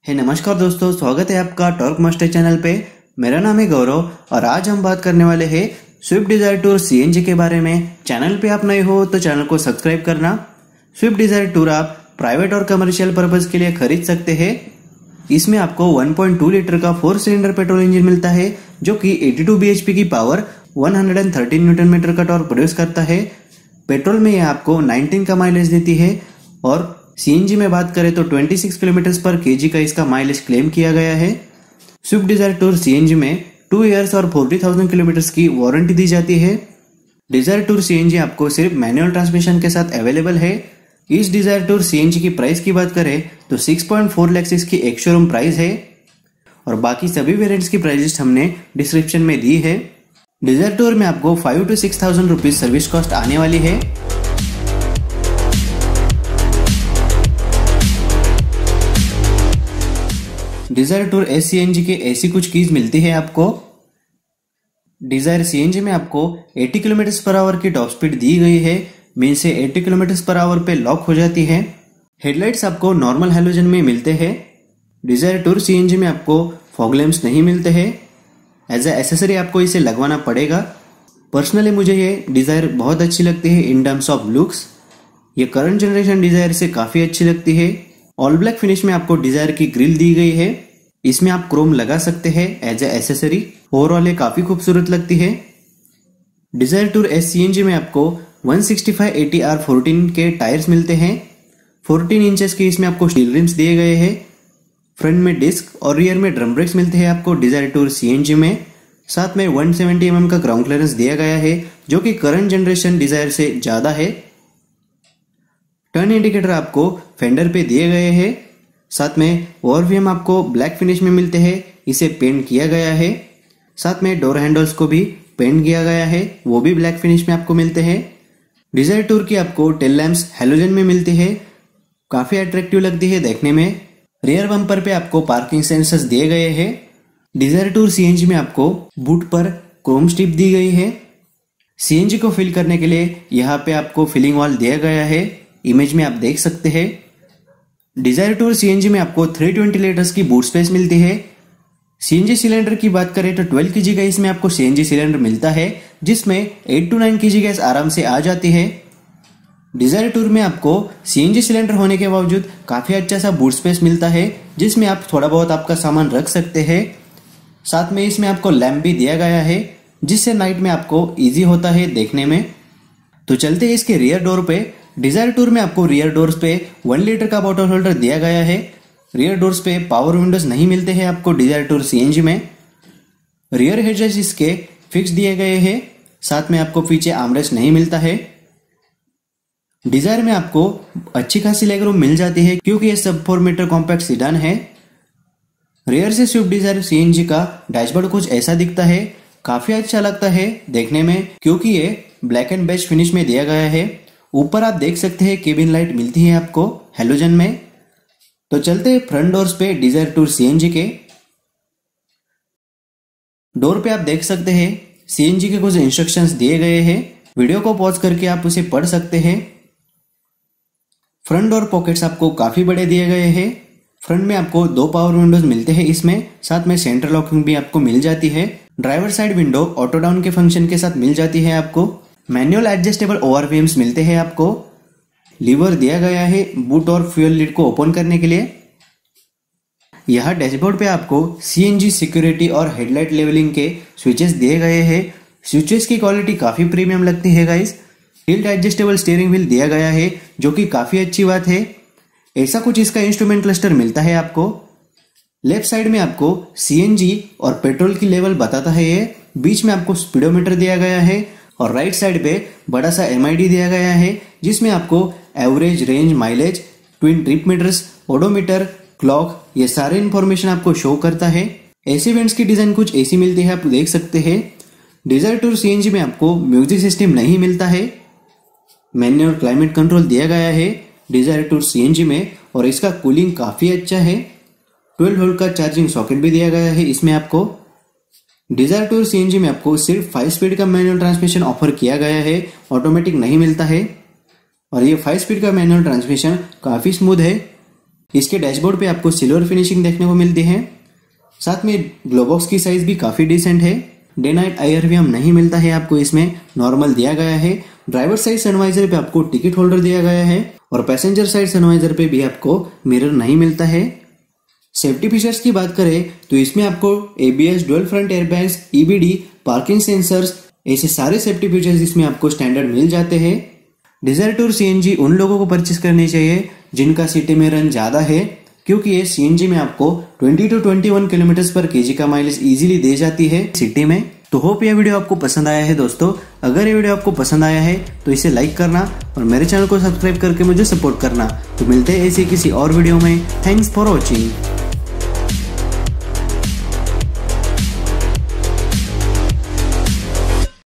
नमस्कार दोस्तों, स्वागत है आपका टॉर्क मास्टर चैनल पे। मेरा नाम है गौरव और आज हम बात करने वाले हैं स्विफ्ट डिजायर टूर सीएनजी के बारे में। चैनल पे आप नए हो तो चैनल को सब्सक्राइब करना। स्विफ्ट डिजायर टूर आप प्राइवेट और कमर्शियल पर्पज के लिए खरीद सकते हैं। इसमें आपको 1.2 लीटर का 4 सिलेंडर पेट्रोल इंजन मिलता है जो कि 82 bhp की पावर 113 न्यूटन मीटर का टॉर्क प्रोड्यूस करता है। पेट्रोल में यह आपको 19 का माइलेज देती है और सीएनजी में बात करें तो 26 किलोमीटर पर केजी का इसका माइलेज क्लेम किया गया है। स्विफ्ट डिजायर टूर सीएनजी में 2 इयर्स और 40,000 किलोमीटर की वारंटी दी जाती है। डिजायर टूर सीएनजी आपको सिर्फ मैनुअल ट्रांसमिशन के साथ अवेलेबल है। इस डिजायर टूर सीएनजी की प्राइस की बात करें तो 6.4 लाख इसकी एक शोरूम प्राइस है और बाकी सभी वेरिएंट्स की प्राइसेस हमने डिस्क्रिप्शन में दी है। डिजायर टूर में आपको 5,000 to 6,000 रुपीज सर्विस कॉस्ट आने वाली है। डिजायर टूर एस सीएनजी के ऐसी कुछ कीज मिलती है आपको। डिजायर सीएनजी में आपको 80 किलोमीटर पर आवर की टॉप स्पीड दी गई है, मीन से 80 किलोमीटर पर आवर पे लॉक हो जाती है। हेडलाइट्स आपको नॉर्मल हैलोजन में मिलते हैं। डिजायर टूर सीएनजी में आपको फॉग लैंप्स नहीं मिलते हैं। एज ए एसेसरी आपको इसे लगवाना पड़ेगा। पर्सनली मुझे ये डिजायर बहुत अच्छी लगती है इन टर्म्स ऑफ लुक्स। ये करंट जनरेशन डिजायर से काफी अच्छी लगती है। ऑल ब्लैक फिनिश में आपको डिजायर की ग्रिल दी गई है। इसमें आप क्रोम लगा सकते हैं एज ए एसेसरी। ओवरऑल ये काफी खूबसूरत लगती है। डिजायर टूर एस सीएनजी में आपको 165 ATR14 के टायर्स मिलते हैं। 14 इंचेस के इसमें आपको स्टील रिम्स दिए गए हैं। फ्रंट में डिस्क और रियर में ड्रम ब्रेक्स मिलते हैं आपको डिजायर टूर सीएनजी में। साथ में 170 mm का ग्राउंड क्लियरेंस दिया गया है जो कि करंट जनरेशन डिजायर से ज्यादा है। टर्न इंडिकेटर आपको फेंडर पे दिए गए हैं। साथ में ओवरवीएम आपको ब्लैक फिनिश में मिलते हैं, इसे पेंट किया गया है। साथ में डोर हैंडल्स को भी पेंट किया गया है, वो भी ब्लैक फिनिश में आपको मिलते हैं। डिजायर टूर की आपको टेल लैंप्स हैलोजन में मिलती है, काफी अट्रैक्टिव लगती है देखने में। रियर बम्पर पे आपको पार्किंग सेंसर्स दिए गए हैं। डिजायर टूर सीएनजी में आपको बूट पर क्रोम स्ट्रिप दी गई है। सीएनजी को फिल करने के लिए यहाँ पे आपको फिलिंग वाल दिया गया है, इमेज में आप देख सकते हैं। डिजायर टूर सीएनजी में आपको 320 लीटर्स की बूट स्पेस मिलती है। सीएनजी सिलेंडर की बात करें तो 12 kg का इसमें आपको सीएनजी सिलेंडर मिलता है जिसमें 8 to 9 kg गैस आराम से आ जाती है। डिजायर टूर में आपको सीएनजी सिलेंडर होने के बावजूद काफी अच्छा सा बूट स्पेस मिलता है जिसमें आप थोड़ा बहुत आपका सामान रख सकते हैं। साथ में इसमें आपको लैंप भी दिया गया है जिससे नाइट में आपको इजी होता है देखने में। तो चलते हैं इसके रियर डोर पे। डिजायर टूर में आपको रियर डोर्स पे 1 लीटर का बॉटल होल्डर दिया गया है। रियर डोर्स पे पावर विंडोज नहीं मिलते हैं आपको डिजायर टूर सीएनजी में। रियर हेडरेस्ट इसके फिक्स दिए गए हैं। साथ में आपको पीछे आर्मरेस्ट नहीं मिलता है। डिजायर में आपको अच्छी खासी लेग रूम मिल जाती है क्योंकि ये सब 4 मीटर कॉम्पैक्ट सीडान है। रियर से स्विफ्ट डिजायर सीएनजी का डैशबोर्ड कुछ ऐसा दिखता है, काफी अच्छा लगता है देखने में क्योंकि ये ब्लैक एंड बेज फिनिश में दिया गया है। ऊपर आप देख सकते हैं केबिन लाइट मिलती है आपको हैलोजन में। तो चलते हैं फ्रंट डोर्स पे डिजायर टूर सीएनजी के। डोर पे आप देख सकते हैं सीएनजी के कुछ इंस्ट्रक्शंस दिए गए हैं। वीडियो को पॉज करके आप उसे पढ़ सकते हैं। फ्रंट डोर पॉकेट्स आपको काफी बड़े दिए गए हैं। फ्रंट में आपको 2 पावर विंडोज मिलते हैं इसमें। साथ में सेंटर लॉकिंग भी आपको मिल जाती है। Driver side window auto down के फंक्शन के साथ मिल जाती है आपको। मैनुअल एडजस्टेबल ओवरवीएम्स मिलते हैं आपको। लीवर दिया गया है बूट और फ्यूल लिड को ओपन करने के लिए। यह डैशबोर्ड पे आपको सीएनजी सिक्योरिटी और हेडलाइट लेवलिंग के स्विचेस दिए गए हैं। स्विचेस की क्वालिटी काफी प्रीमियम लगती है guys. Tilt adjustable steering wheel दिया गया है जो कि काफी अच्छी बात है। ऐसा कुछ इसका इंस्ट्रूमेंट क्लस्टर मिलता है आपको। लेफ्ट साइड में आपको सीएनजी और पेट्रोल की लेवल बताता है ये। बीच में आपको स्पीडोमीटर दिया गया है और राइट साइड पे बड़ा सा MID दिया गया है जिसमें आपको average, range, mileage, twin trip meters, odometer, clock ये सारे इंफॉर्मेशन आपको शो करता है। एसी वेंट्स की डिजाइन कुछ ऐसी मिलती है, आप देख सकते हैं। डिजायर टूर सीएनजी में आपको म्यूजिक सिस्टम नहीं मिलता है। मैनुअल क्लाइमेट कंट्रोल दिया गया है डिजायर टूर सीएनजी में और इसका कूलिंग काफी अच्छा है। 12 वोल्ट का चार्जिंग सॉकेट भी दिया गया है इसमें आपको। डिजायर टूर सीएनजी में आपको सिर्फ 5 स्पीड का मैनुअल ट्रांसमिशन ऑफर किया गया है, ऑटोमेटिक नहीं मिलता है। और ये 5 स्पीड का मैनुअल ट्रांसमिशन काफी स्मूथ है। इसके डैशबोर्ड पे आपको सिल्वर फिनिशिंग देखने को मिलती है। साथ में ग्लो बॉक्स की साइज भी काफी डिसेंट है। डे नाइट IRVM नहीं मिलता है आपको, इसमें नॉर्मल दिया गया है। ड्राइवर साइड सनवाइजर पे आपको टिकट होल्डर दिया गया है और पैसेंजर साइड सनवाइजर पे भी आपको मिरर नहीं मिलता है। सेफ्टी फीचर्स की बात करें तो इसमें आपको ABS, dual front airbags, EBD, parking sensors, ऐसे सारे सेफ्टी फीचर्स इसमें आपको स्टैंडर्ड मिल जाते हैं। डिजायर टूर CNG उन लोगों को परचेस करनी चाहिए जिनका सिटी में रन ज्यादा है, क्योंकि ये CNG में आपको 20 to 21 किलोमीटर पर kg का माइलेज इजीली दे जाती है सिटी में। तो होप यह वीडियो आपको पसंद आया है दोस्तों। अगर ये वीडियो आपको पसंद आया है तो इसे लाइक करना और मेरे चैनल को सब्सक्राइब करके मुझे सपोर्ट करना। तो मिलते हैं ऐसे किसी और वीडियो में। Thanks for watching.